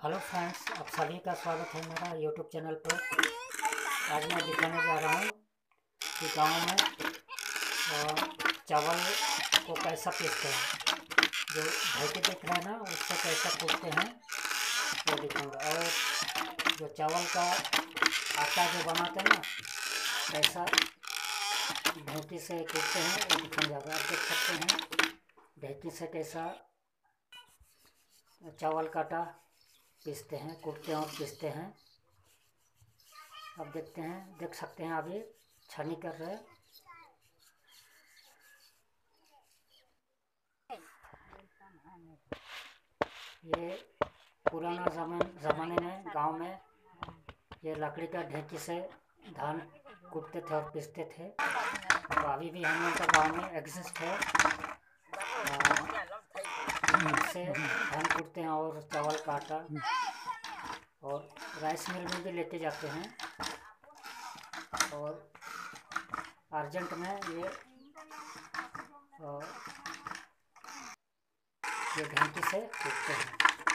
Hello friends, आप सभी का स्वागत है मेरा यूट्यूब चैनल पर। आज मैं दिखाने जा रहा हूँ कि गांव में चावल को कैसा पीसते हैं। जो ढेकी दिख रहा है ना, उससे कैसा कूटते हैं वो दिखाऊंगा। और जो चावल का आटा जो बनाते हैं ना, कैसा ढेकी से कूटते हैं वो दिखाऊंगा। आप देख सकते हैं ढेकी से कैसा चावल का आटा पीसते हैं, कूटते हैं और पीसते हैं। अब देखते हैं, देख सकते हैं अभी छानी कर रहे हैं। ये पुराना ज़माने में गांव में ये लकड़ी का ढेकी से धान कूटते थे और पीसते थे। तो अभी भी हम लोग का गाँव में एग्जिस्ट है। इससे धान कूटते हैं और चावल का आटा और राइस मिल में भी लेके जाते हैं। और अर्जेंट में ये ढेकी से कूटते हैं।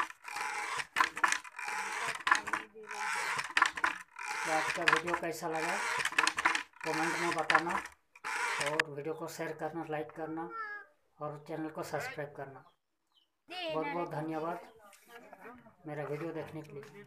तो आज का वीडियो कैसा लगा कमेंट में बताना, और वीडियो को शेयर करना, लाइक करना और चैनल को सब्सक्राइब करना। बहुत बहुत धन्यवाद मेरा वीडियो देखने के लिए।